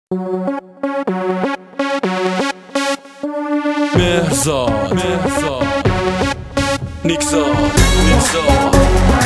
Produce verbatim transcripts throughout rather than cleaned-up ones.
مهرزاد مهرزاد نیکزاد نیکزاد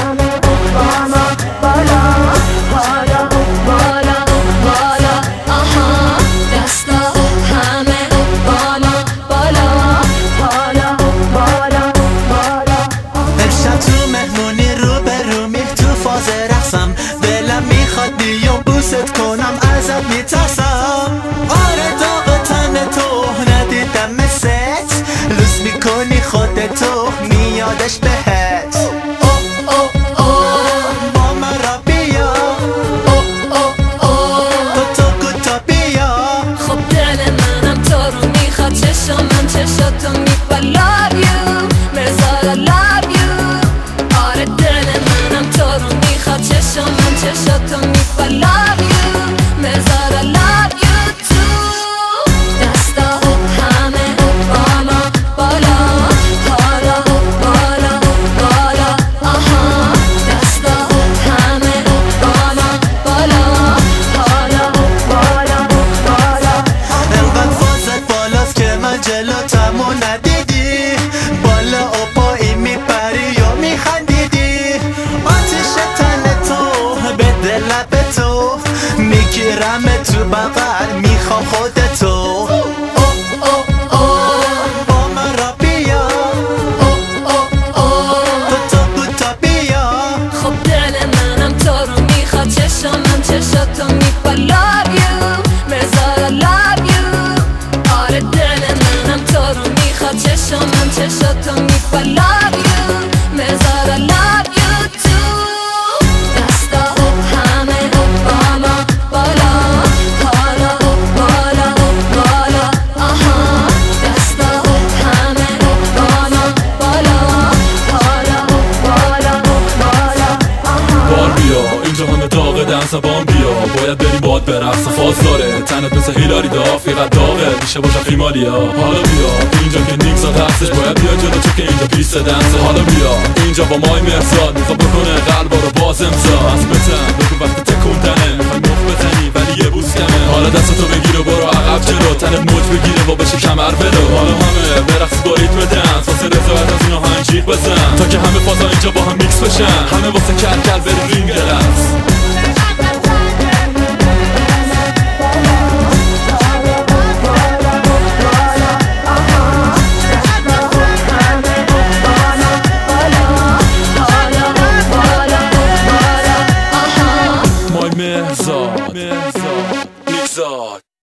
کنم ازت میترسم. آره داغ تن تو ندیدم مثلت، لوس میکنی خودتو میادش بهت. او او او با من را بیا، او او او تو تو کوتا بیا. خب دل منم تو رو میخواد، چشم من چشاتو میخواد. Love you مرزاد I love you. آره دل منم تو رو میخواد، چشم من چشاتو میخواد. Love you مرزاد I love you too. دستا همه بالا بالا بالا بالا بالا آها. دستا همه بالا بالا بالا بالا بالا. انقدر فازت بالاست که من جلوتمو ندیدی، بالا و پایی میپری یا میخندیدی. آتیش تن تو به دل لب تو میگیرم تو بغل، میخوام خودتو. او او او با من را بیا، او او او تو تو کوتا بیا. خب دل منم تو رو میخواد، چشم من چشاتو میخواد. Love you مرزاد I love you. آره دل منم تو رو میخواد، چشم من چشاتو میخواد. Love you مرزاد I love you too. دستا همه بالا بالا بالا بالا بالا آها. دستا همه بالا بالا بالا بالا بالا آها. بار بیا اینجا همه داغه، دن زبان بیا. باید بریم باد برقص، فاز داره تنت مثل هیلاری دا. فیقت داغه میشه باشه خیمالیا. حالا بیا اینجا که نیکزاد هستش، باید بیا جلو چون که اینجا پیست دنسه. حالا بیا اینجا با مای مهرزاد، میخواد بکنه قلبا رو باز امضا. از بتن بگو وقت تکوندنه، میخوای مخ بزنی ولی یه بوس کمه. حالا دستتو بگیر و برو عقب جلو، تنت موج بگیره و بشه کمر بلو. حالا همه برقص با ریتم دنس، واسه رضایت از این آهنگ جیغ بزن تا که همه فازا اینجا با هم میکس بشن. همه واسه کل کل بریم رینگ رقص. مهرزاد مهرزاد نیکزاد.